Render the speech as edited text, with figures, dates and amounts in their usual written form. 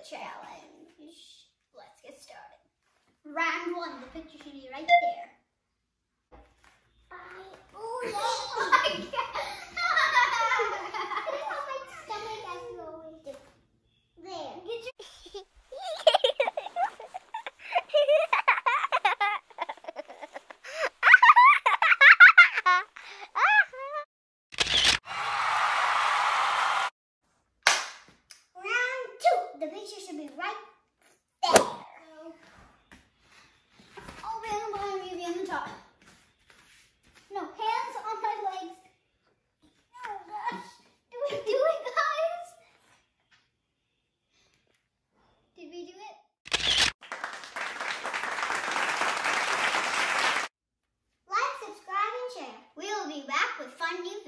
challenge. Let's get started. Round 1, the picture should be right there. Oh my God. My stomach has always there. Get your Round 2, the picture should be right there. Oh, man, maybe on the top. No, hands on my legs. Oh gosh. Do we do it, guys? Did we do it? Like, subscribe, and share. We will be back with fun new